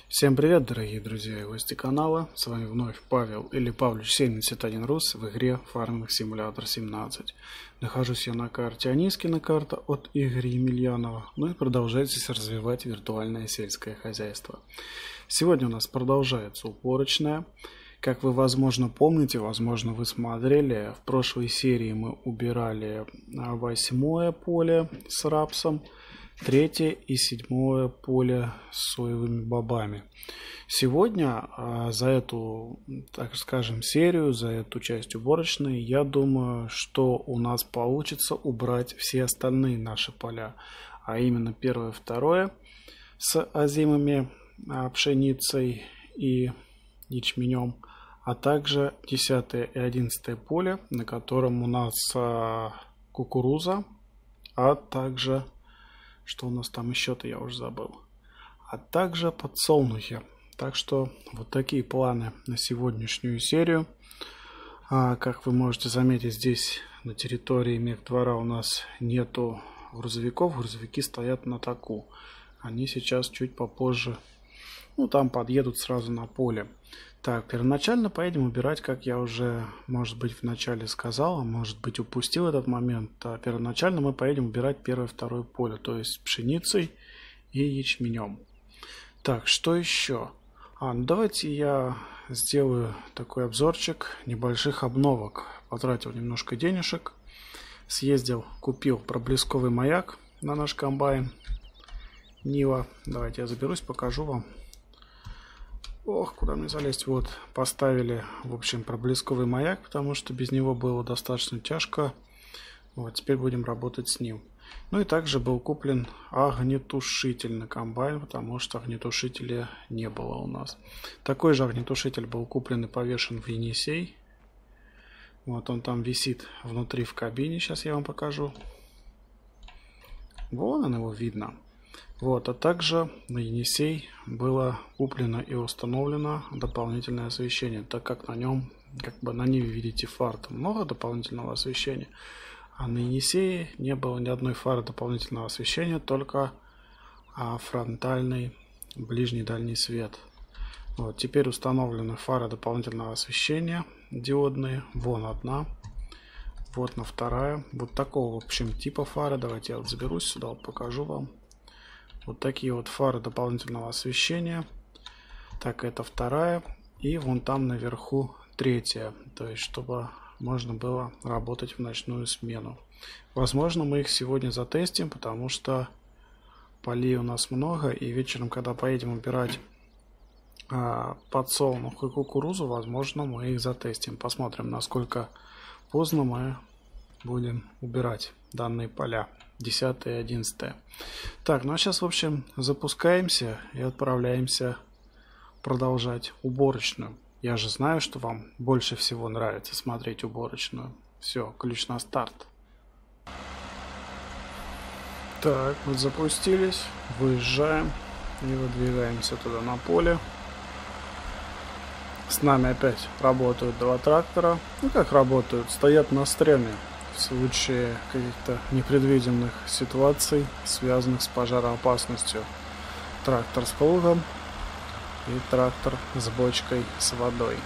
Всем привет, дорогие друзья и гости канала, с вами вновь Павел или Павлович 71 Рус в игре Farming Simulator 17. Нахожусь я на карте Анискина, карта от Игоря Емельянова, ну и продолжается развивать виртуальное сельское хозяйство. Сегодня у нас продолжается уборочная. Как вы, возможно, помните, возможно, вы смотрели, в прошлой серии мы убирали 8-е поле с рапсом, 3-е и 7-е поле с соевыми бобами. Сегодня за эту, так скажем, серию, за эту часть уборочной, я думаю, что у нас получится убрать все остальные наши поля. А именно 1-е, 2-е с озимыми пшеницей и ячменем, а также 10-е и 11-е поле, на котором у нас кукуруза, а также... Что у нас там еще-то, я уже забыл. А также подсолнухи. Так что вот такие планы на сегодняшнюю серию. Как вы можете заметить, здесь на территории мехдвора у нас нету грузовиков. Грузовики стоят на таку. Они сейчас чуть попозже, там подъедут сразу на поле. Так, первоначально поедем убирать, как я уже, может быть, в начале сказал, а может быть, упустил этот момент. Первоначально мы поедем убирать 1-е, 2-е поле, то есть пшеницей и ячменем. Так, что еще? Давайте я сделаю такой обзорчик небольших обновок. Потратил немножко денежек, съездил, купил проблесковый маяк на наш комбайн Нива. Давайте я заберусь, покажу вам. Ох, куда мне залезть? Вот, поставили, в общем, проблесковый маяк, потому что без него было достаточно тяжко. Вот, теперь будем работать с ним. Ну и также был куплен огнетушитель на комбайн, потому что огнетушителя не было у нас. Такой же огнетушитель был куплен и повешен в Енисей. Вот он там висит внутри в кабине, сейчас я вам покажу. Вон он, его видно. Вот, а также на Енисей было куплено и установлено дополнительное освещение, так как на нем, на Ниве видите, фар, там много дополнительного освещения, а на Енисее не было ни одной фары дополнительного освещения, только фронтальный ближний дальний свет. Вот, теперь установлены фары дополнительного освещения диодные, вон одна, вот на вторая, вот такого, в общем, типа фары. Давайте я вот заберусь сюда, вот покажу вам. Вот такие вот фары дополнительного освещения. Так, это 2-я. И вон там наверху 3-я. То есть, чтобы можно было работать в ночную смену. Возможно, мы их сегодня затестим, потому что полей у нас много. И вечером, когда поедем убирать подсолнух и кукурузу, возможно, мы их затестим. Посмотрим, насколько поздно мы будем убирать данные поля. 10-е и 11-е. Так, ну а сейчас, в общем, запускаемся и отправляемся продолжать уборочную. Я же знаю, что вам больше всего нравится смотреть уборочную. Все, ключ на старт. Так, вот запустились, выезжаем и выдвигаемся туда на поле. С нами опять работают 2 трактора. Ну как работают? Стоят на стреме. В случае каких-то непредвиденных ситуаций, связанных с пожароопасностью. Трактор с плугом и трактор с бочкой с водой.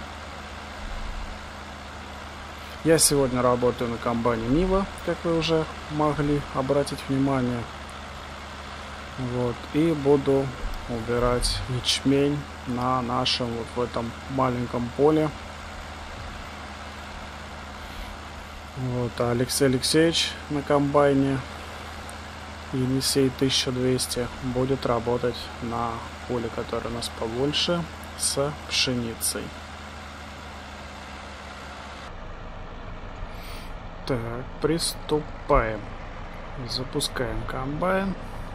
Я сегодня работаю на комбайне Нива, как вы уже могли обратить внимание. Вот, и буду убирать ячмень на нашем вот в этом маленьком поле. Вот, а Алексей Алексеевич на комбайне Енисей 1200 будет работать на поле, которое у нас побольше, с пшеницей. Так, приступаем. Запускаем комбайн.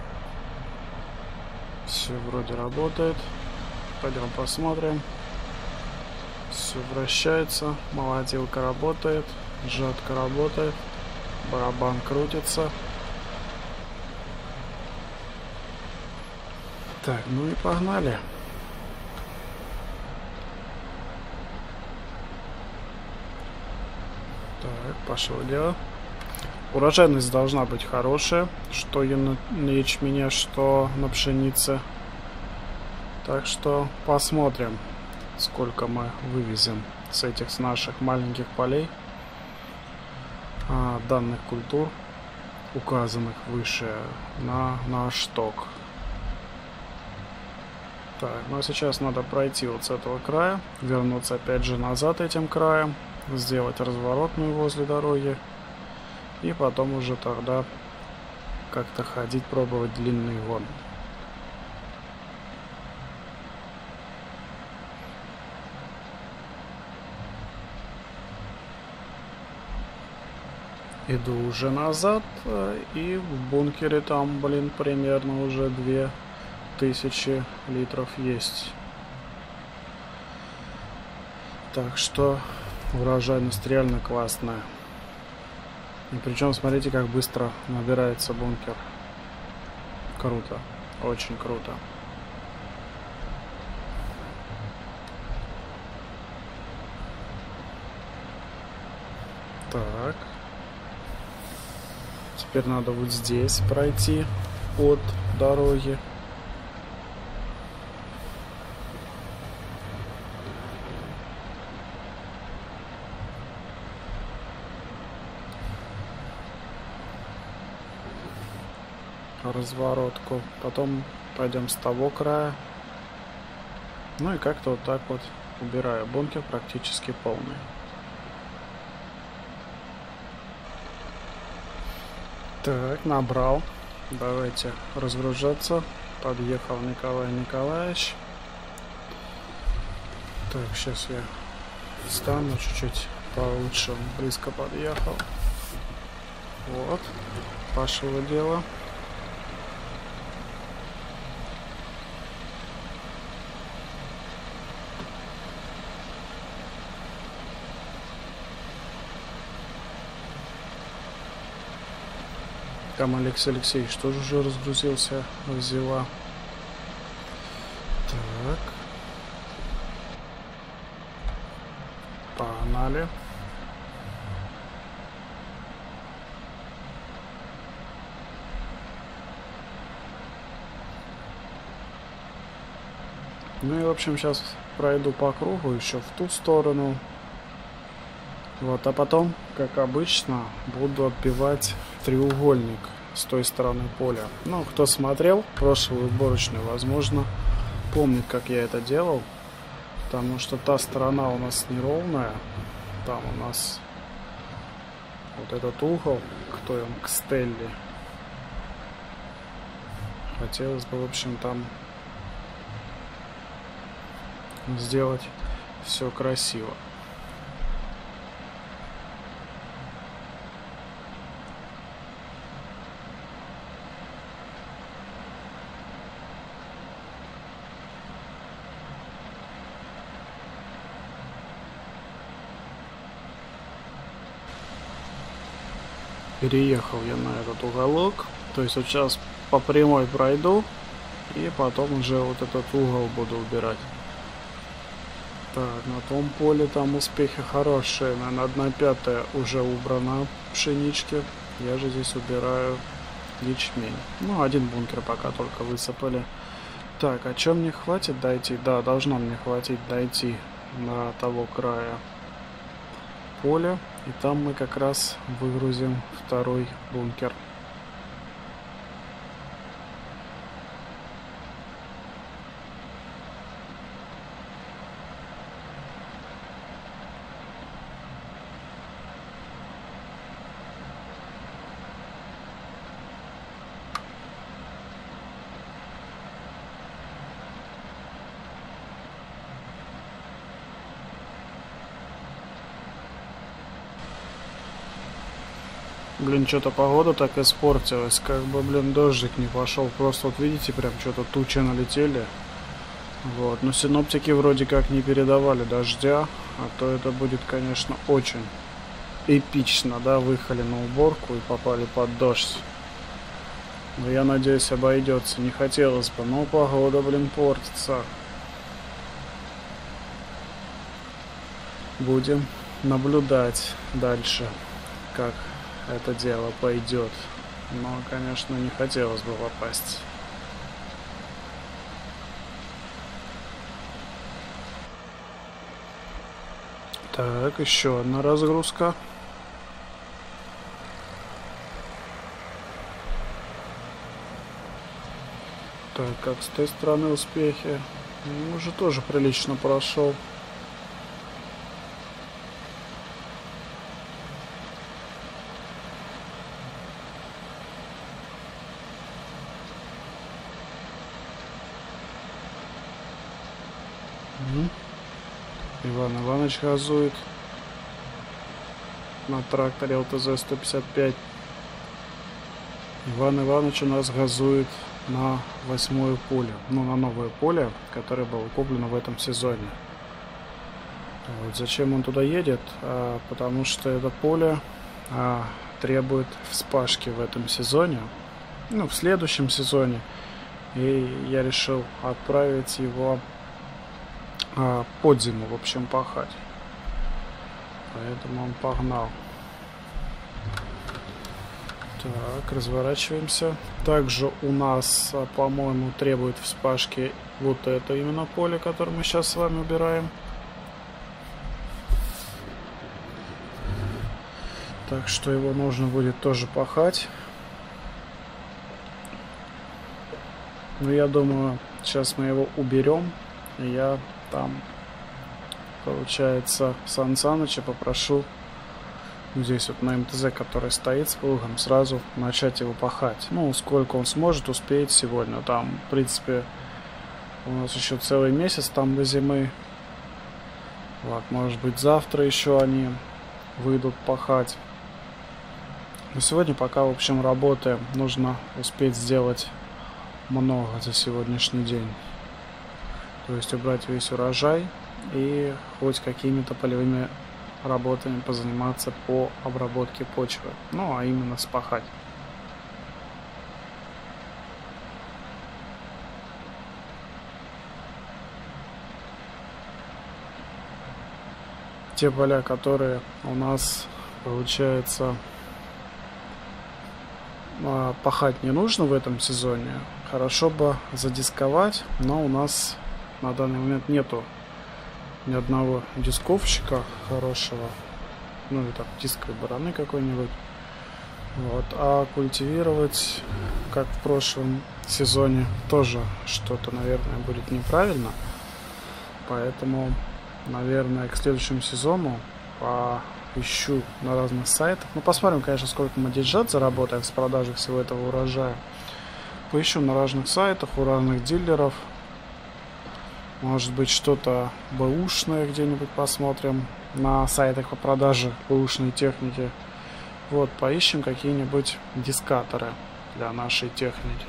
Все вроде работает. Пойдем посмотрим. Все вращается. Молотилка работает. Жатка работает, барабан крутится. Так, ну и погнали. Так, пошло дело. Урожайность должна быть хорошая, что и на ячмене, что на пшенице. Так что посмотрим, сколько мы вывезем с этих с наших маленьких полей данных культур, указанных выше, на наш ток. Так, ну а сейчас надо пройти вот с этого края, вернуться опять же назад этим краем, сделать разворотную возле дороги, и потом уже тогда как-то ходить, пробовать длинный гон. Иду уже назад, и в бункере там, блин, примерно уже 2000 литров есть. Так что урожайность реально классная. И причем смотрите, как быстро набирается бункер. Круто, очень круто. Так. Теперь надо вот здесь пройти от дороги. Разворотку. Потом пойдем с того края. Ну и как-то вот так вот убираю. Бункер практически полный. Так, набрал. Давайте разгружаться. Подъехал Николай Николаевич. Так, сейчас я встану чуть-чуть получше. Он близко подъехал. Вот. Пошло дело. Там Алексей Алексеевич тоже уже разгрузился, взяла. Так. Погнали. Ну и в общем сейчас пройду по кругу еще в ту сторону. Вот, а потом, как обычно, буду отбивать треугольник с той стороны поля. Ну, кто смотрел прошлую уборочную, возможно, помнит, как я это делал. Потому что та сторона у нас неровная. Там у нас вот этот угол к той к стелле. Хотелось бы, в общем, там сделать все красиво. Переехал я на этот уголок, то есть вот сейчас по прямой пройду и потом уже вот этот угол буду убирать. Так, на том поле там успехи хорошие, наверное, 1/5 уже убрана пшенички, я же здесь убираю ячмень. Ну, один бункер пока только высыпали. Так, а чем мне хватит дойти? Да, должно мне хватить дойти на того края поля. И там мы как раз выгрузим второй бункер. Блин, что-то погода так испортилась, как бы, блин, дождик не пошел. Просто вот видите, прям что-то тучи налетели. Вот, но синоптики вроде как не передавали дождя, а то это будет, конечно, очень эпично, да, выехали на уборку и попали под дождь. Но я надеюсь, обойдется, не хотелось бы, но погода, блин, портится. Будем наблюдать дальше, как это дело пойдет. Но, конечно, не хотелось бы попасть. Так, еще одна разгрузка. Так, как с той стороны успехи? Ну, уже тоже прилично прошел. Иван Иванович газует на тракторе ЛТЗ-155. Иван Иванович у нас газует на 8-е поле, ну, на новое поле, которое было куплено в этом сезоне. Вот зачем он туда едет? Потому что это поле требует вспашки в этом сезоне, ну, в следующем сезоне. И я решил отправить его под зиму, в общем, пахать. Поэтому он погнал. Так, разворачиваемся. Также у нас, по-моему, требует вспашки вот это именно поле, которое мы сейчас с вами убираем. Так что его нужно будет тоже пахать. Но я думаю, сейчас мы его уберем. И я там, получается, Сан Саныча попрошу здесь вот на МТЗ, который стоит с плугом, сразу начать его пахать. Ну, сколько он сможет, успеет сегодня. Там, в принципе, у нас еще целый месяц там до зимы. Вот, может быть, завтра еще они выйдут пахать. Но сегодня пока, в общем, работаем. Нужно успеть сделать много за сегодняшний день. То есть убрать весь урожай и хоть какими-то полевыми работами позаниматься по обработке почвы. Ну, а именно спахать. Те поля, которые у нас, получается, пахать не нужно в этом сезоне, хорошо бы задисковать, но у нас на данный момент нету ни одного дисковщика хорошего, ну и так дисковой бараны какой-нибудь. Вот. А культивировать, как в прошлом сезоне, тоже что-то, наверное, будет неправильно. Поэтому, наверное, к следующему сезону поищу на разных сайтах. Ну, посмотрим, конечно, сколько мы деньжат заработаем с продажи всего этого урожая. Поищу на разных сайтах, у разных дилеров. Может быть, что-то бэушное где-нибудь посмотрим на сайтах по продаже бэушной техники. Вот, поищем какие-нибудь дискаторы для нашей техники.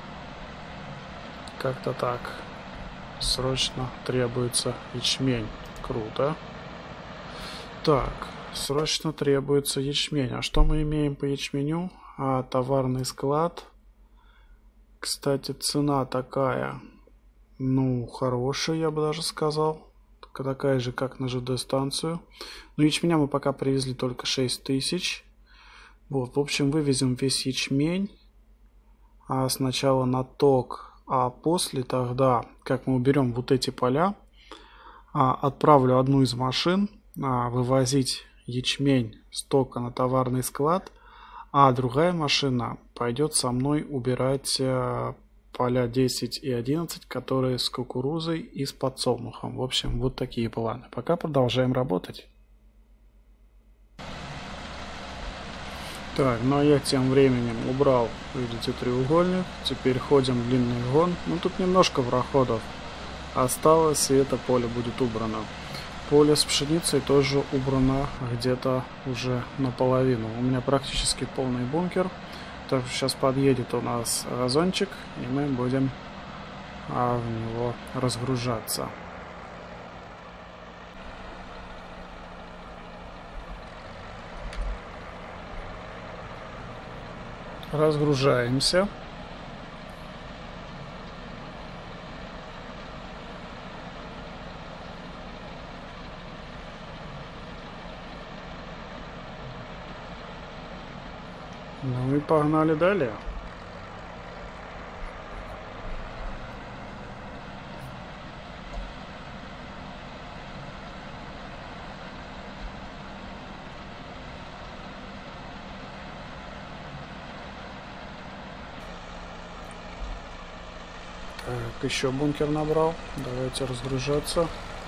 Как-то так. Срочно требуется ячмень. Круто. Так, срочно требуется ячмень. А что мы имеем по ячменю? Товарный склад. Кстати, цена такая... Ну, хорошая, я бы даже сказал. Такая же, как на ЖД-станцию. Но ячменя мы пока привезли только 6000. Вот, в общем, вывезем весь ячмень. Сначала на ток, а после тогда, как мы уберем вот эти поля, отправлю одну из машин вывозить ячмень с тока на товарный склад, а другая машина пойдет со мной убирать поля 10 и 11, которые с кукурузой и с подсолнухом. В общем, вот такие планы. Пока продолжаем работать. Так, ну а я тем временем убрал, видите, треугольник. Теперь ходим длинный гон. Ну тут немножко проходов осталось, и это поле будет убрано. Поле с пшеницей тоже убрано где-то уже наполовину. У меня практически полный бункер. Так что сейчас подъедет у нас газончик, и мы будем в него разгружаться. Разгружаемся. Ну и погнали далее. Так, еще бункер набрал. Давайте разгружаться.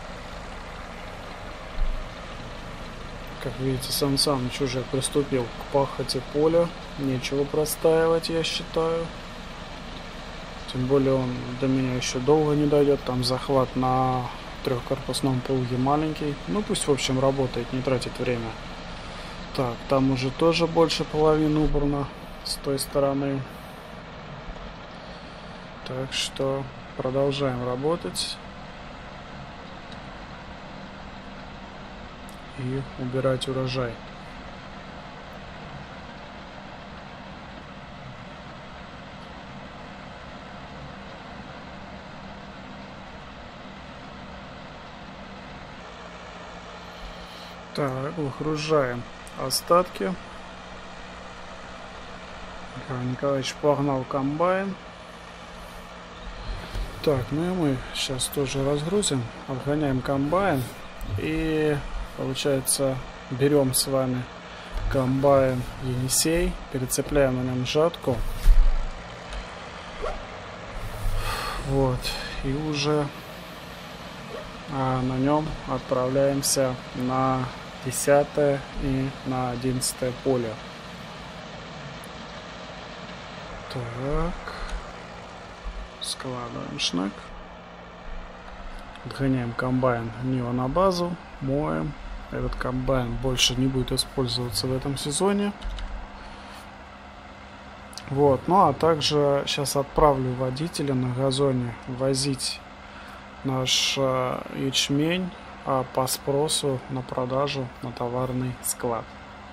Как видите, Сан Саныч уже приступил к пахоте поля. Нечего простаивать, я считаю. Тем более он до меня еще долго не дойдет. Там захват на трехкорпусном плуге маленький. Ну пусть, в общем, работает, не тратит время. Так, там уже тоже больше половины убрано с той стороны. Так что продолжаем работать. И убирать урожай. Так, выгружаем остатки. Михаил Николаевич погнал комбайн. Так, ну и мы сейчас тоже разгрузим, отгоняем комбайн и, получается, берем с вами комбайн Енисей, перецепляем на нем жатку. Вот, и уже на нем отправляемся на 10 и на 11 поле. Так, складываем шнек, отгоняем комбайн Нива на базу, моем. Этот комбайн больше не будет использоваться в этом сезоне. Вот, ну а также сейчас отправлю водителя на газоне возить наш ячмень по спросу на продажу на товарный склад.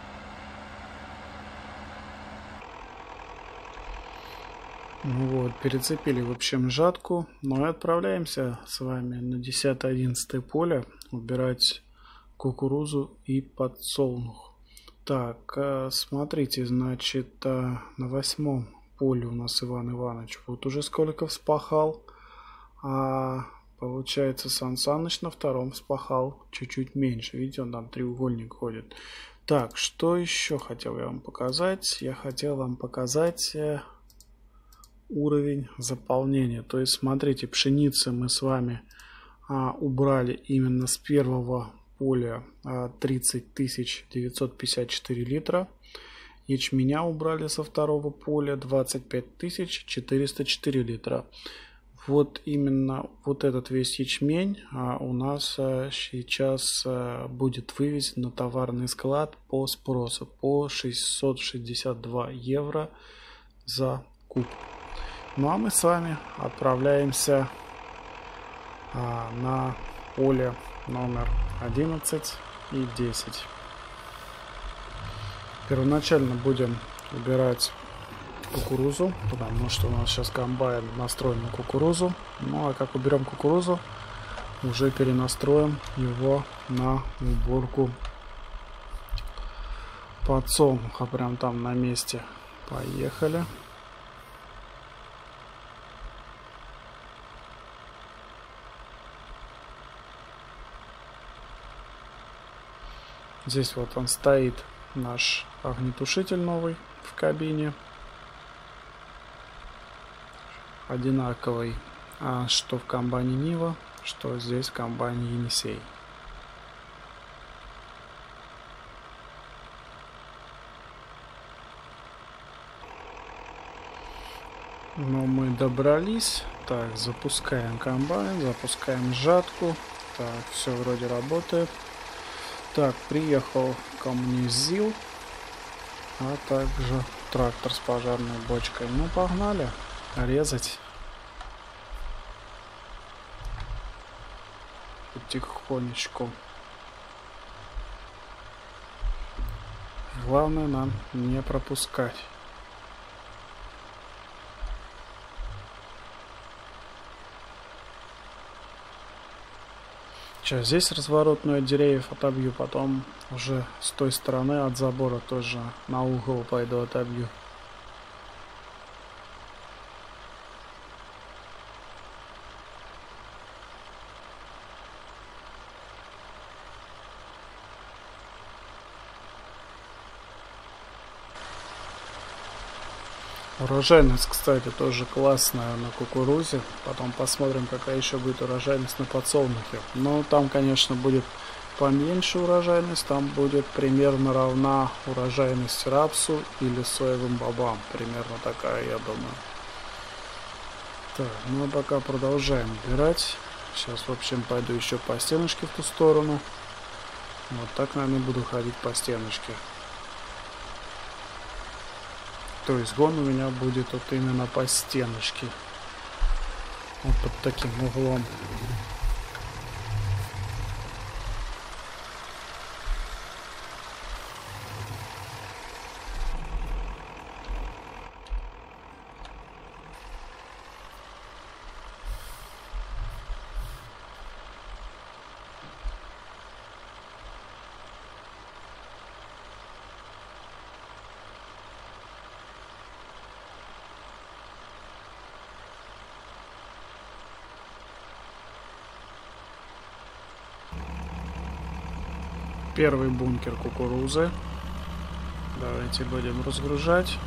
Ну вот, перецепили, в общем, жатку. Ну и отправляемся с вами на 10-11 поле убирать кукурузу и подсолнух. Так, смотрите, значит, на 8 поле у нас Иван Иванович вот уже сколько вспахал. А получается, Сан Саныч на 2 вспахал чуть-чуть меньше. Видите, он там треугольник ходит. Так, что еще хотел я вам показать? Я хотел вам показать уровень заполнения. То есть, смотрите, пшеницы мы с вами убрали именно с первого поля 30 954 литра. Ячменя убрали со 2 поля 25 404 литра. Вот именно вот этот весь ячмень у нас сейчас будет вывезен на товарный склад по спросу по 662 евро за куб. Ну а мы с вами отправляемся на поле номер 11 и 10. Первоначально будем убирать кукурузу, потому что у нас сейчас комбайн настроен на кукурузу. Ну а как уберем кукурузу, уже перенастроим его на уборку подсолнуха. Прям там на месте. Поехали. Здесь вот он стоит, наш огнетушитель новый в кабине. Одинаковый, что в комбайне Нива, что здесь в комбайне Енисей. Но мы добрались. Так, запускаем комбайн, запускаем жатку. Так, все вроде работает. Так, приехал ко мне ЗИЛ, а также трактор с пожарной бочкой. Ну, погнали резать. Потихонечку. Главное нам не пропускать. Сейчас здесь разворотную от деревьев отобью, потом уже с той стороны от забора тоже на угол пойду отобью. Урожайность, кстати, тоже классная на кукурузе. Потом посмотрим, какая еще будет урожайность на подсолнухе. Но там, конечно, будет поменьше урожайность. Там будет примерно равна урожайность рапсу или соевым бобам. Примерно такая, я думаю. Так, ну а пока продолжаем убирать. Сейчас, в общем, пойду еще по стеночке в ту сторону. Вот так, наверное, буду ходить по стеночке. То есть гон у меня будет вот именно по стеночке. Вот под таким углом. Первый бункер кукурузы. Давайте будем разгружать.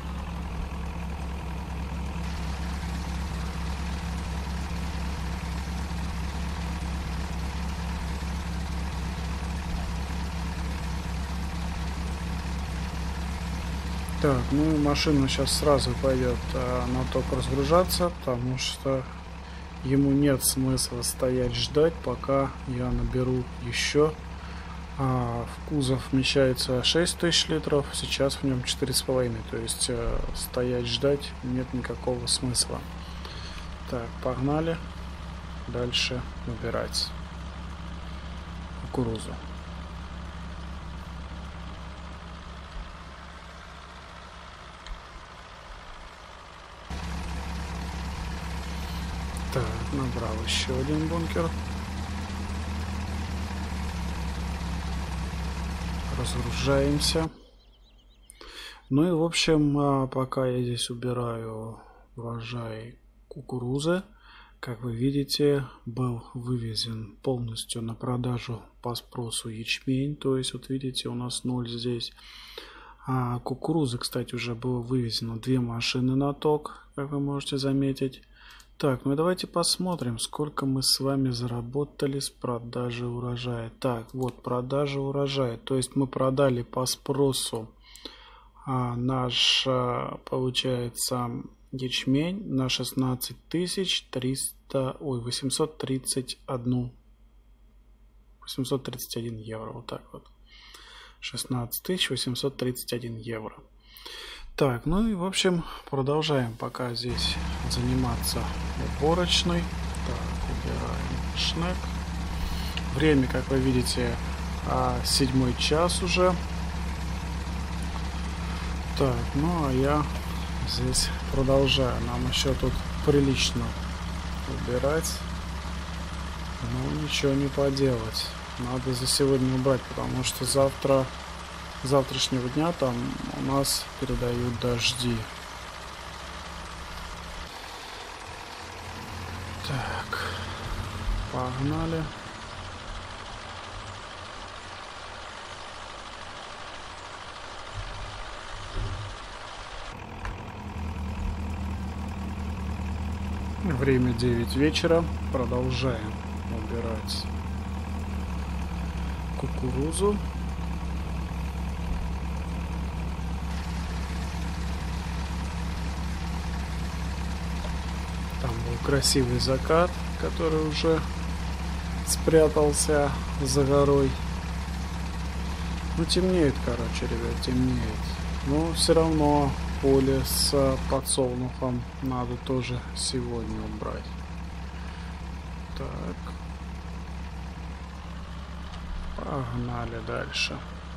Так, ну машина сейчас сразу пойдет на ток разгружаться, потому что ему нет смысла стоять ждать, пока я наберу еще. В кузов вмещается 6000 литров, сейчас в нем 4,5, то есть стоять ждать нет никакого смысла. Так, погнали дальше убирать кукурузу. Так, набрал еще один бункер. Разгружаемся. Ну и в общем, пока я здесь убираю урожай кукурузы, как вы видите, был вывезен полностью на продажу по спросу ячмень. То есть вот видите, у нас 0 здесь. А кукурузы, кстати, уже было вывезено 2 машины на ток, как вы можете заметить. Так, ну и давайте посмотрим, сколько мы с вами заработали с продажи урожая. Так, вот продажа урожая. То есть мы продали по спросу наш, получается, ячмень на 831 евро. Вот так вот. 16831 евро. Так, ну и в общем продолжаем пока здесь заниматься уборочной. Так, убираем шнек. Время, как вы видите, 7 час уже. Так, ну а я здесь продолжаю. Нам еще тут прилично убирать. Ну ничего не поделать. Надо за сегодня убрать, потому что завтрашнего дня там у нас передают дожди. Так, погнали. Время 9 вечера. Продолжаем убирать кукурузу. Красивый закат, который уже спрятался за горой. Ну, темнеет, короче, ребят, темнеет. Но все равно поле с подсолнухом надо тоже сегодня убрать. Так. Погнали дальше.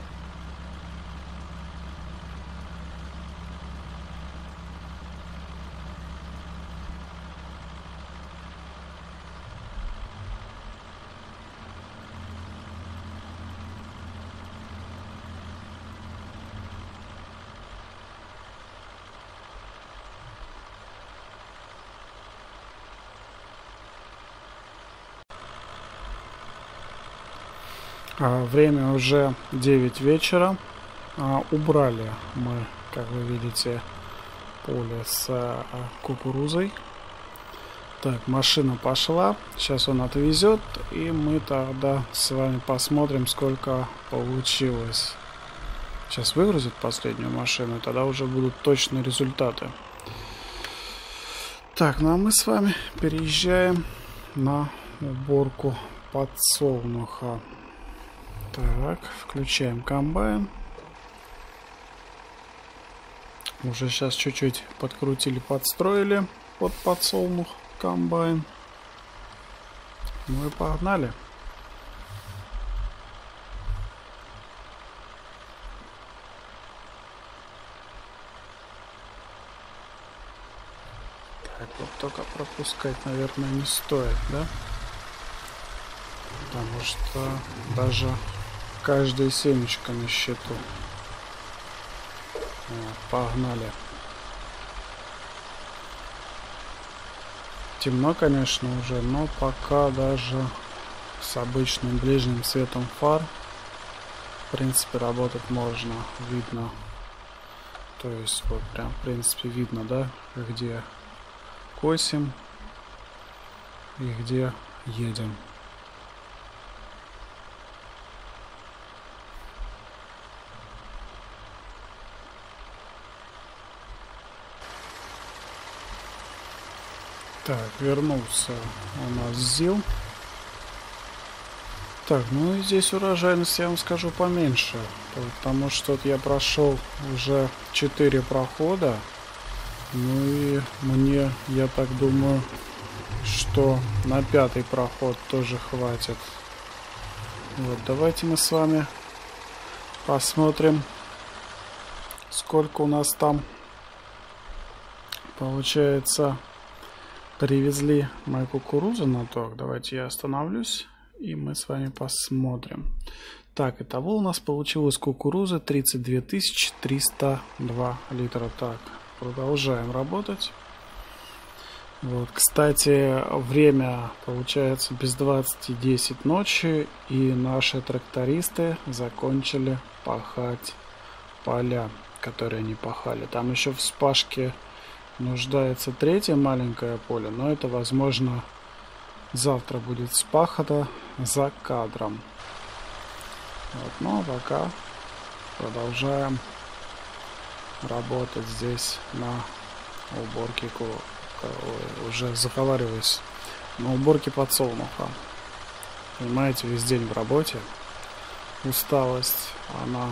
Время уже 9 вечера. Убрали мы, как вы видите, поле с кукурузой. Так, машина пошла. Сейчас он отвезет, и мы тогда с вами посмотрим, сколько получилось. Сейчас выгрузит последнюю машину, и тогда уже будут точные результаты. Так, ну а мы с вами переезжаем на уборку подсолнуха. Так, включаем комбайн. Уже сейчас чуть-чуть подкрутили, подстроили под подсолнух комбайн. Ну и погнали. Так, вот только пропускать, наверное, не стоит, да? Потому что даже каждая семечка на счету. Вот, погнали. Темно, конечно, уже, но пока даже с обычным ближним светом фар, в принципе, работать можно. Видно. То есть, вот прям, в принципе, видно, да, где косим и где едем. Так, вернулся у нас ЗИЛ. Так, ну и здесь урожайность, я вам скажу, поменьше. Потому что вот я прошел уже 4 прохода. Ну и мне, я так думаю, что на 5-й проход тоже хватит. Вот, давайте мы с вами посмотрим, сколько у нас там получается. Привезли мою кукурузу на торг. Давайте я остановлюсь, и мы с вами посмотрим. Так, итого у нас получилось кукуруза 32 302 литра. Так, продолжаем работать. Вот, кстати, время получается без 20:10 ночи, и наши трактористы закончили пахать поля, которые они пахали. Там еще в вспашке нуждается 3-е маленькое поле, но это, возможно, завтра будет вспахано за кадром. Вот, ну а пока продолжаем работать здесь на уборке, уже заговариваюсь, на уборке подсолнуха. Понимаете, весь день в работе, усталость, она,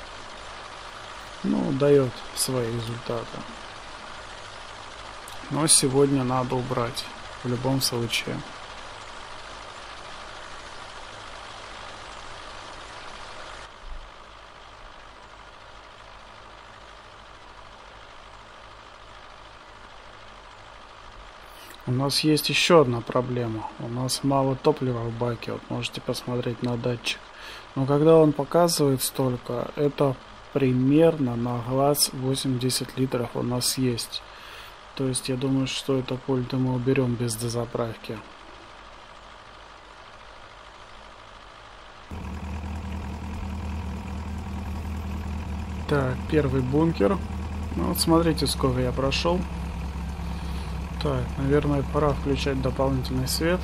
ну, дает свои результаты. Но сегодня надо убрать в любом случае. У нас есть еще одна проблема. У нас мало топлива в баке. Вот можете посмотреть на датчик. Но когда он показывает столько, это примерно на глаз 80 литров у нас есть. То есть я думаю, что это пульт мы уберем без дозаправки. Так, первый бункер. Ну вот смотрите, сколько я прошел. Так, наверное, пора включать дополнительный свет.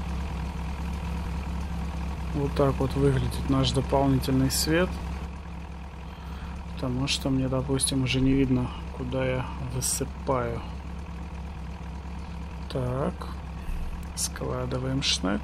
Вот так вот выглядит наш дополнительный свет. Потому что мне, допустим, уже не видно, куда я высыпаю. Так, складываем шнек.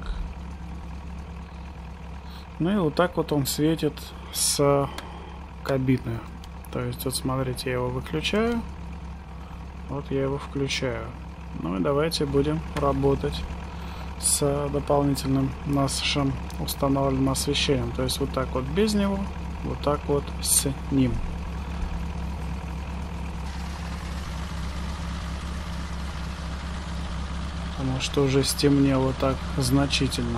Ну и вот так вот он светит с кабины. То есть вот смотрите, я его выключаю. Вот я его включаю. Ну и давайте будем работать с дополнительным нашим установленным освещением. То есть вот так вот без него, вот так вот с ним. Потому что уже стемнело так значительно.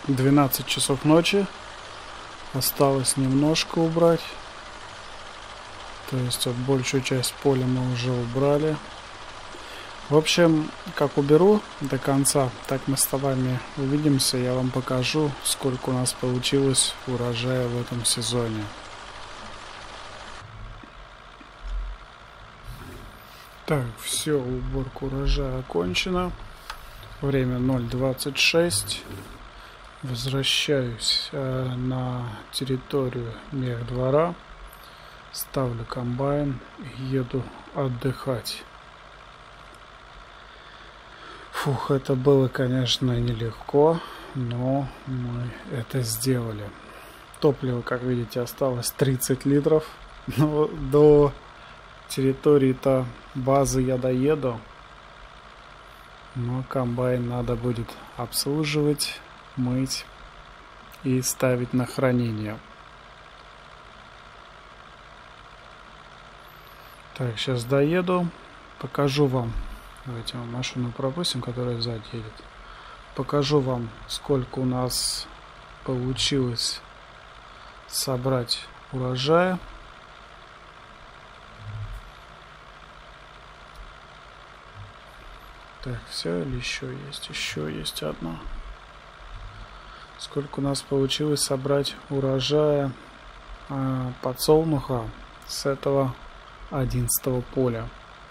12 часов ночи. Осталось немножко убрать. То есть вот большую часть поля мы уже убрали. В общем, как уберу до конца, так мы с вами увидимся. Я вам покажу, сколько у нас получилось урожая в этом сезоне. Так, все, уборка урожая окончена. Время 0:26. Возвращаюсь на территорию мехдвора. Ставлю комбайн и еду отдыхать. Фух, это было, конечно, нелегко, но мы это сделали. Топлива, как видите, осталось 30 литров. Но до территории-то базы я доеду. Но комбайн надо будет обслуживать, мыть и ставить на хранение. Так, сейчас доеду, покажу вам. Давайте мы машину пропустим, которая сзади едет. Покажу вам, сколько у нас получилось собрать урожая. Так, все или еще есть? Еще есть одна. Сколько у нас получилось собрать урожая подсолнуха с этого 11-го поля.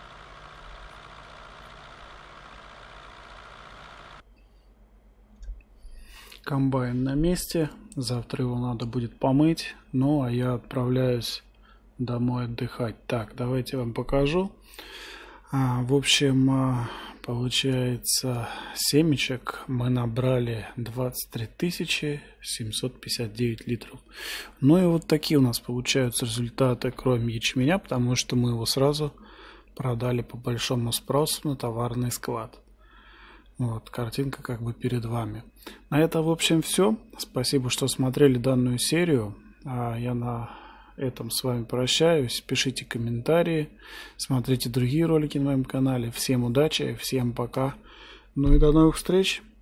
Комбайн на месте. Завтра его надо будет помыть. Ну, а я отправляюсь домой отдыхать. Так, давайте вам покажу. В общем, получается, семечек мы набрали 23 759 литров. Ну и вот такие у нас получаются результаты, кроме ячменя, потому что мы его сразу продали по большому спросу на товарный склад. Вот, картинка как бы перед вами. На это, в общем, все. Спасибо, что смотрели данную серию. Я на этом с вами прощаюсь. Пишите комментарии, смотрите другие ролики на моем канале. Всем удачи, всем пока. Ну и до новых встреч.